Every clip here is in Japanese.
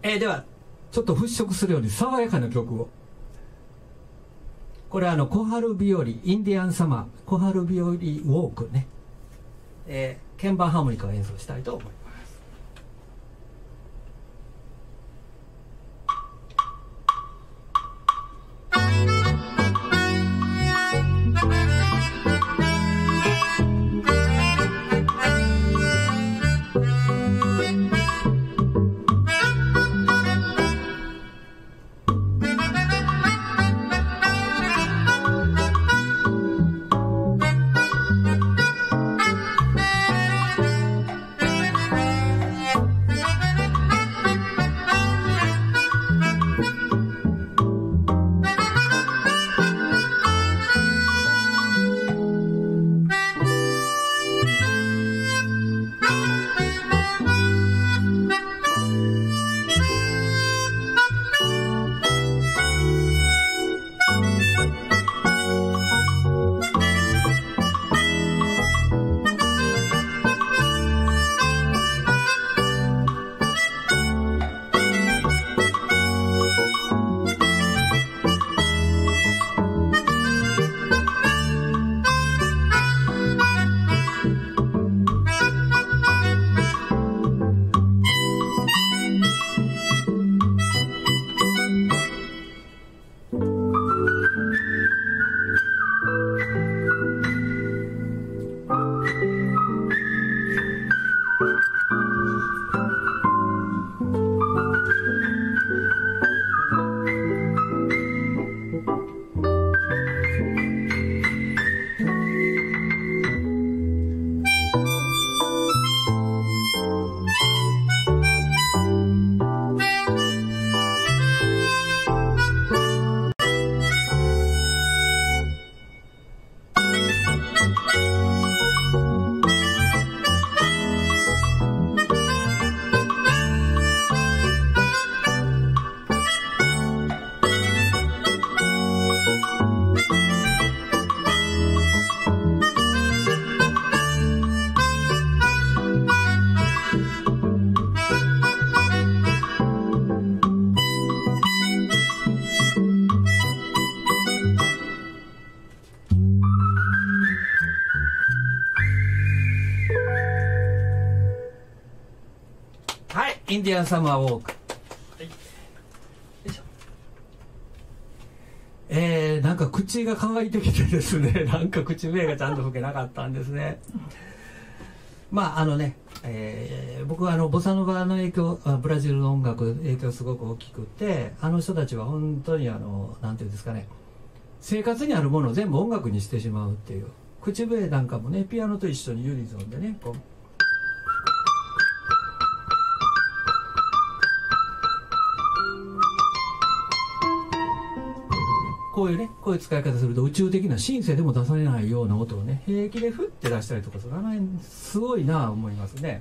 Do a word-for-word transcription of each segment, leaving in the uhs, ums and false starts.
えー、ではちょっと払拭するように爽やかな曲を。これはあの小春日和、インディアンサマー小春日和ウォークね、えー、鍵盤ハーモニカを演奏したいと思います。インディアンサマーウォーク、はい、よいしょ。えー、なんか口が乾いてきてですねなんか口笛がちゃんと吹けなかったんですねまああのね、えー、僕はあのボサノバの影響、ブラジルの音楽影響すごく大きくて、あの人たちは本当にあのなんていうんですかね、生活にあるものを全部音楽にしてしまうっていう。口笛なんかもね、ピアノと一緒にユニゾンでね、こうこういうね、こういう使い方すると宇宙的なシンセでも出されないような音をね、平気でフッて出したりとかする。あの辺すごいなぁ思いますね。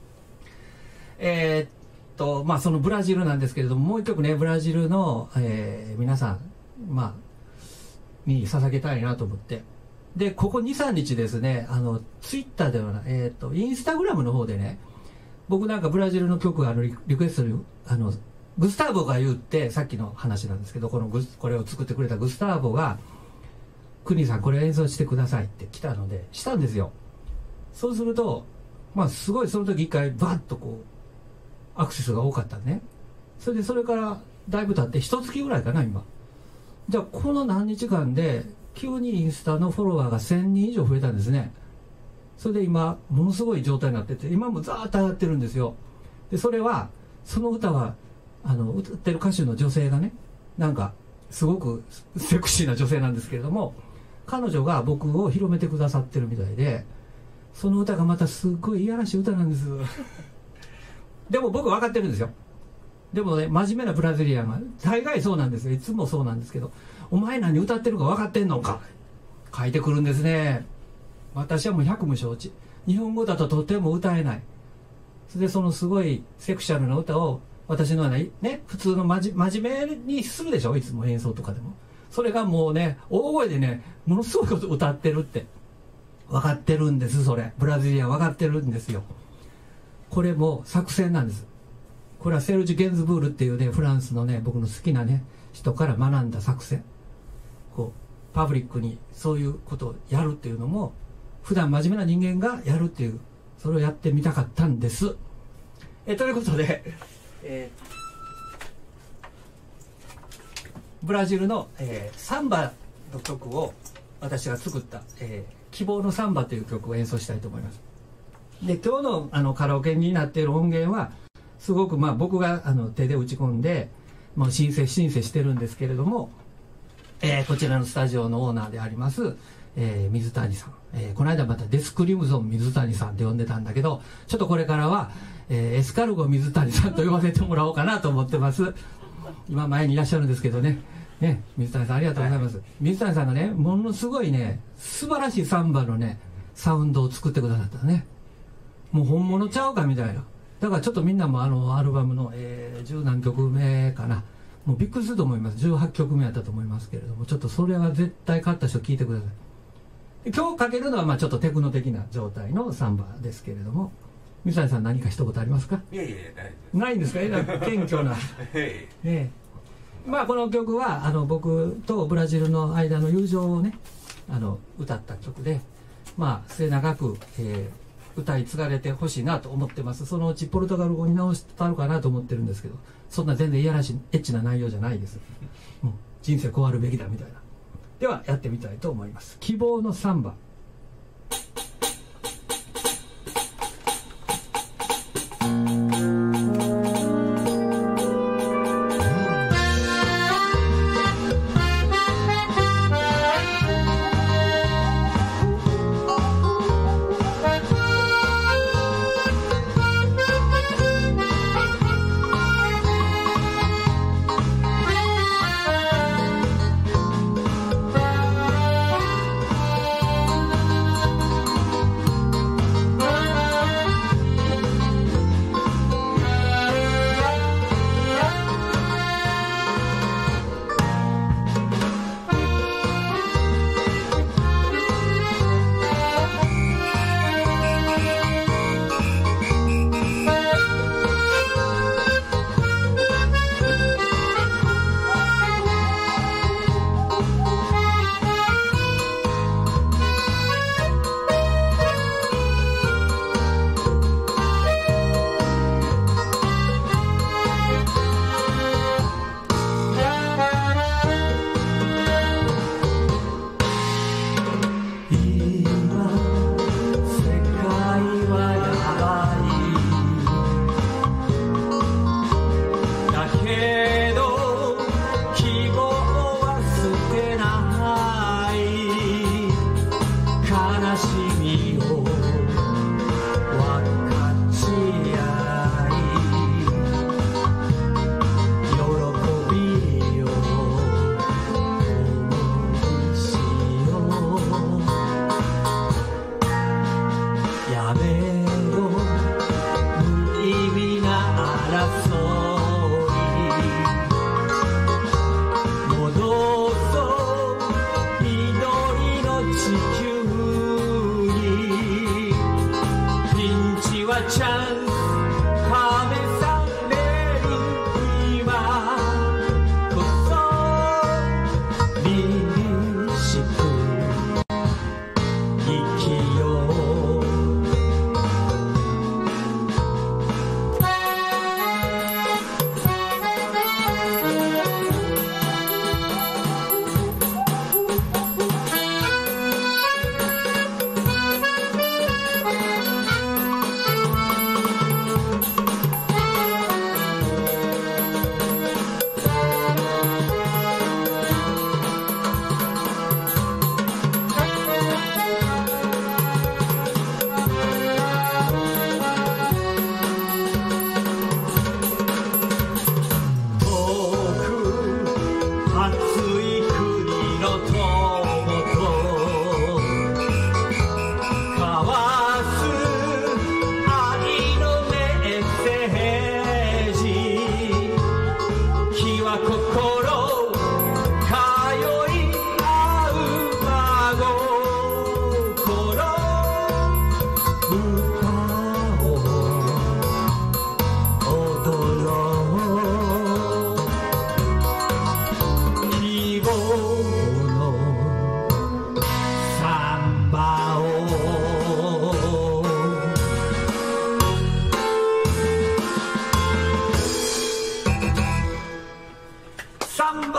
えー、っとまあそのブラジルなんですけれども、もう一曲ね、ブラジルの、えー、皆さんまあに捧げたいなと思って、でここにさんにちですね、あのツイッターではな、えー、っとインスタグラムの方でね、僕なんかブラジルの曲あのリリクエストにあのグスターボが言って、さっきの話なんですけど、このグスこれを作ってくれたグスターボが「クニさんこれ演奏してください」って来たのでしたんですよ。そうするとまあすごいその時一回バッとこうアクセスが多かったね。それでそれからだいぶ経って一月ぐらいかな今。じゃあこの何日間で急にインスタのフォロワーがせんにん以上増えたんですね。それで今ものすごい状態になってて、今もザーッと上がってるんですよ。でそれはその歌はあの歌ってる歌手の女性がね、なんかすごくセクシーな女性なんですけれども、彼女が僕を広めてくださってるみたいで、その歌がまたすっごいいやらしい歌なんですでも僕分かってるんですよ。でもね、真面目なブラジリアンは大概そうなんですよ。いつもそうなんですけど、お前何歌ってるか分かってんのか書いてくるんですね。私はもう百無承知。日本語だととても歌えない。それでそのすごいセクシャルな歌を私のはね、普通のまじ真面目にするでしょ、いつも演奏とかでも。それがもうね、大声でね、ものすごいこと歌ってるって分かってるんです。それブラジリアン分かってるんですよ。これも作戦なんです。 これはセルジュ・ゲンズブールっていうねフランスのね僕の好きなね人から学んだ作戦。こうパブリックにそういうことをやるっていうのも普段真面目な人間がやるっていう、それをやってみたかったんです。えということで、えー、ブラジルの、えー、サンバの曲を私が作った「えー、希望のサンバ」という曲を演奏したいと思います。で今日のあのカラオケになっている音源はすごくまあ僕があの手で打ち込んで、まあ、申請申請してるんですけれども、えー、こちらのスタジオのオーナーであります、えー、水谷さん、えー、この間またデスクリムゾン水谷さんって呼んでたんだけど、ちょっとこれからは、えー、エスカルゴ水谷さんと呼ばせてもらおうかなと思ってます。今前にいらっしゃるんですけどねね、水谷さんありがとうございます、はい、水谷さんがねものすごいね素晴らしいサンバのねサウンドを作ってくださったね。もう本物ちゃうかみたいな。だからちょっとみんなもあのアルバムの、えー、十何曲目かな、もうびっくりすると思います。じゅうはちきょくめやったと思いますけれども、ちょっとそれは絶対買った人聞いてください。今日かけるのはまあちょっとテクノ的な状態のサンバですけれども、水谷さん何か一言ありますか？ いやいやないんですか？謙虚なね。まあこの曲はあの僕とブラジルの間の友情をねあの歌った曲で、まあ末永く、えー歌い継がれてほしいなと思ってます。そのうちポルトガル語に直したるかなと思ってるんですけど、そんな全然いやらしいエッチな内容じゃないです。もう人生こうあるべきだみたいな。ではやってみたいと思います。希望のサンバ。 無意味な争い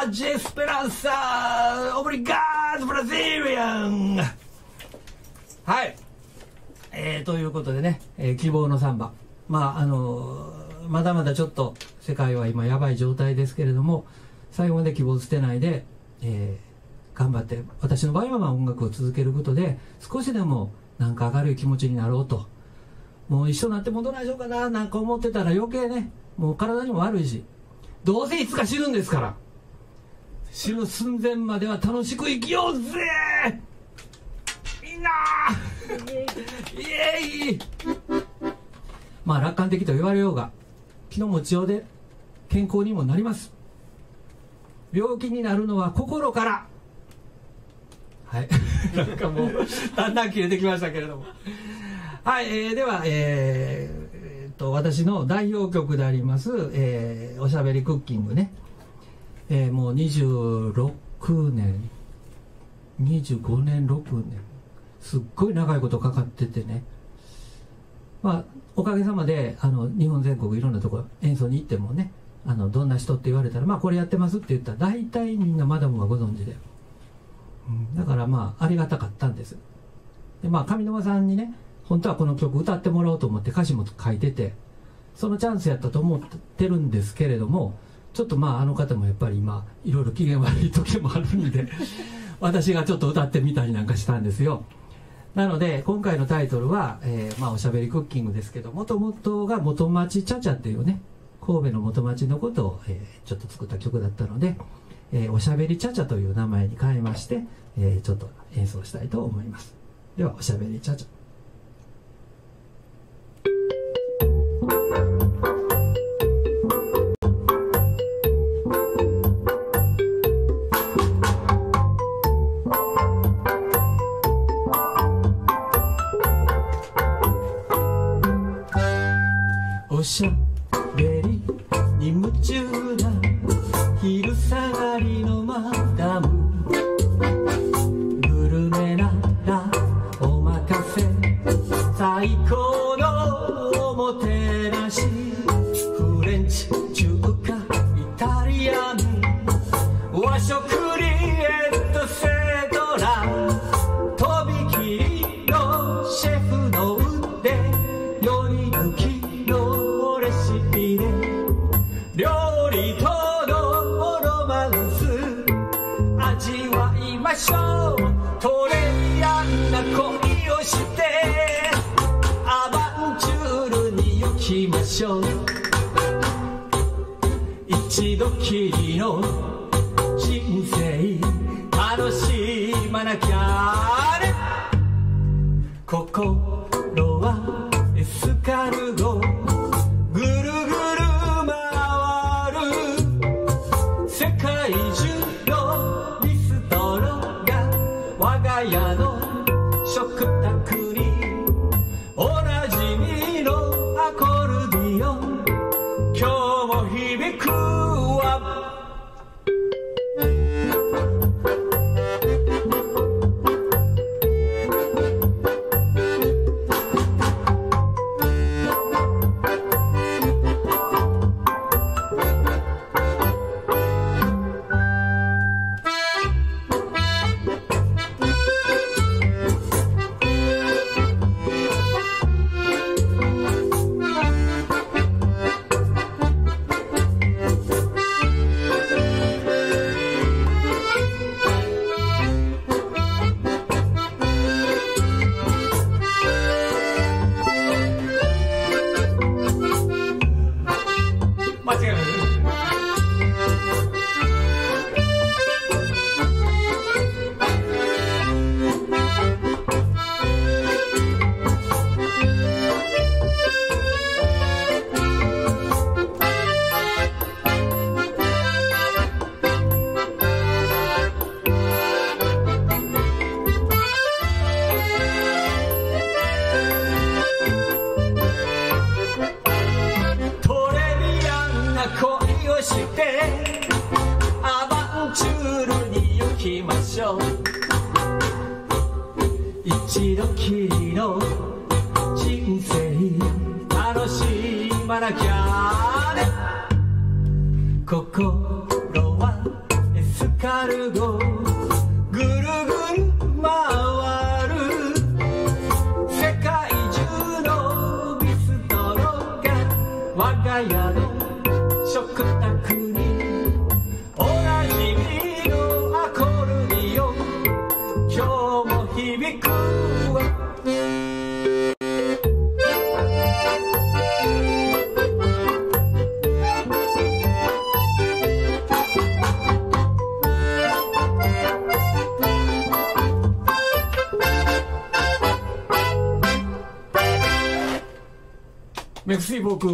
マチエスペランサオブリガーズブラジリアン。はい、えー、ということでね、えー、希望のサンバ、まああのー、まだまだちょっと世界は今やばい状態ですけれども、最後まで希望を捨てないで、えー、頑張って、私の場合はまあ音楽を続けることで少しでもなんか明るい気持ちになろうと。もう一緒になってもどないしようかななんか思ってたら余計ね、もう体にも悪いし、どうせいつか死ぬんですから、死ぬ寸前までは楽しく生きようぜみんなイエイ。まあ楽観的と言われようが気の持ちようで健康にもなります。病気になるのは心から。はいなんかもうだんだん切れてきましたけれどもはい、えー、では、えーえー、と私の代表曲であります、えー、おしゃべりクッキングね、えー、もうにじゅうろくねんにじゅうごねんろくねんすっごい長いことかかっててね、まあおかげさまであの日本全国いろんなところ演奏に行ってもね、あのどんな人って言われたら、まあこれやってますって言ったら大体みんなマダムがご存知で、うん、だからまあありがたかったんです。でまあ上沼さんにね、本当はこの曲歌ってもらおうと思って歌詞も書いてて、そのチャンスやったと思ってるんですけれども、ちょっとまああの方もやっぱり今いろいろ機嫌悪い時もあるんで私がちょっと歌ってみたりなんかしたんですよ。なので今回のタイトルは、えーまあ、おしゃべりクッキングですけど、もともとが元町チャチャっていうね、神戸の元町のことを、えー、ちょっと作った曲だったので、えー、おしゃべりチャチャという名前に変えまして、えー、ちょっと演奏したいと思います。ではおしゃべりチャチャ。おしゃべりに夢中な昼下がりのマダム、グルメならお任せ、最高のおもてなし、フレンチ中華イタリアン和食リエットセトラ、とびきりのシェフの腕、より抜きのレシピで料理とのロマンス味わいましょう。トレビアンな恋をしてアバンチュールに行きましょう。一度きりの人生楽しまなきゃね。心はエスカルゴぐるぐる回る、世界中のビストロが我が家の食卓におなじみのアコルディオン、今日も響くわ。一度きりの人生楽しまなきゃね。心はエごぐるぐる回る世界中のビストロが我が家の食卓におなじみのアコールによ今日も響くわメクシー僕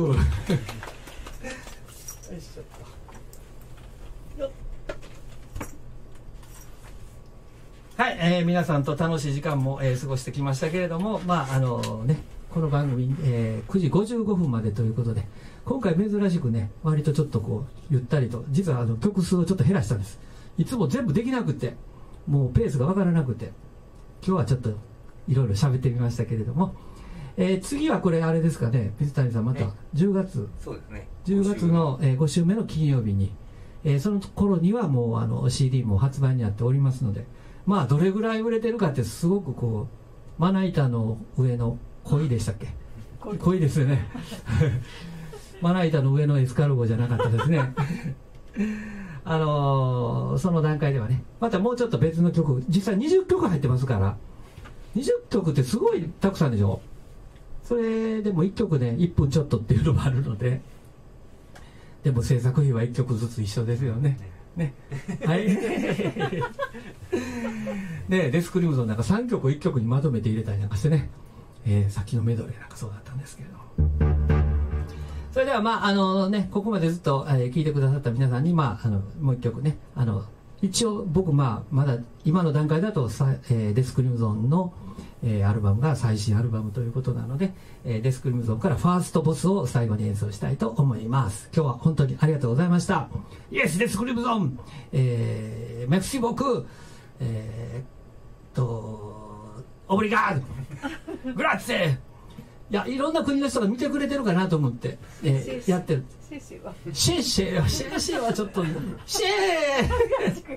はい、えー、皆さんと楽しい時間も、えー、過ごしてきましたけれども、まああのね、この番組、えー、くじごじゅうごふんまでということで、今回珍しくね、割とちょっとこうゆったりと、実はあの曲数をちょっと減らしたんです。いつも全部できなくて、もうペースが分からなくて、今日はちょっといろいろ喋ってみましたけれども、えー、次はこれあれですかね、水谷さんまたじゅうがつ、 そうですね、 じゅうがつのご、えー、ご週目の金曜日に、えー、その頃にはもうあの シーディー も発売になっておりますので、まあどれぐらい売れてるかってすごくこうまな板の上の恋でしたっけ、恋ですよねまな板の上のエスカルゴじゃなかったですねあのー、その段階ではね、またもうちょっと別の曲、実際にじゅっきょく入ってますから、にじゅっきょくってすごいたくさんでしょ。それでもいっきょくで、ね、いっぷんちょっとっていうのもあるので、でも制作費はいっきょくずつ一緒ですよね。ね、はいね、デスクリムゾンなんかさんきょくいっきょくにまとめて入れたりなんかしてね、えー、さっきのメドレーなんかそうだったんですけれども、それではまああのね、ここまでずっと、えー、聞いてくださった皆さんに、まあ、あのもういっきょくね、あの一応僕、まあ、まだ今の段階だとさ、えー、デスクリムゾンのえー、アルバムが最新アルバムということなので、えー、デスクリムゾンからファーストボスを最後に演奏したいと思います。今日は本当にありがとうございました。イエスデスクリムゾン、えー、メクシボク、えー、っとオブリガードグラッツェ、いやいろんな国の人が見てくれてるかなと思って、えー、やってる。シェシェはシェシェはシェシェはちょっとシェー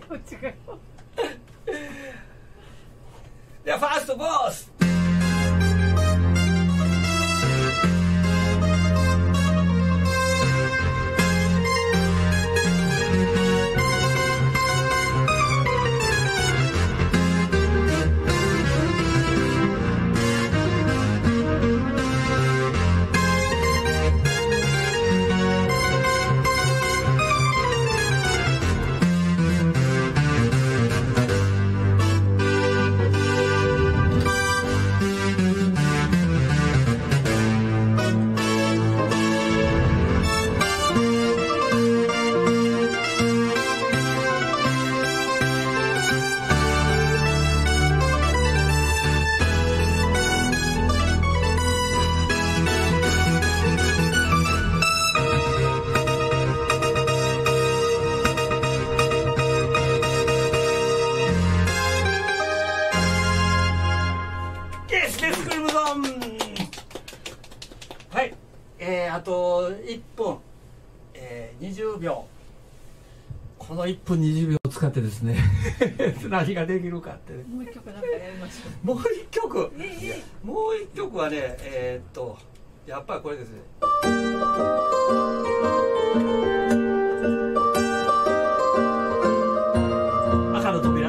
ではファーストボスあといっぷん、えー、にじゅうびょう、このいっぷんにじゅうびょうを使ってですね何ができるかって、ね、 もう一曲なんかやりましょう。 もう一曲、 ねえもう一曲はね、えー、っとやっぱりこれですね。赤の扉。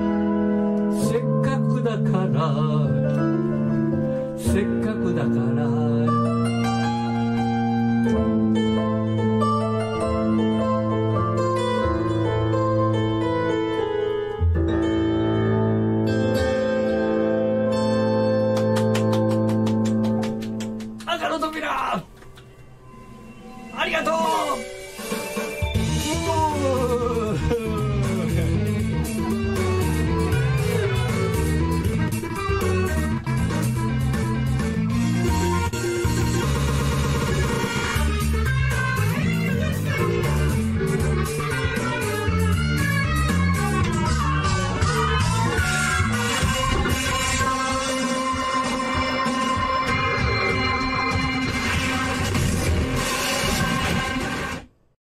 せっかくだから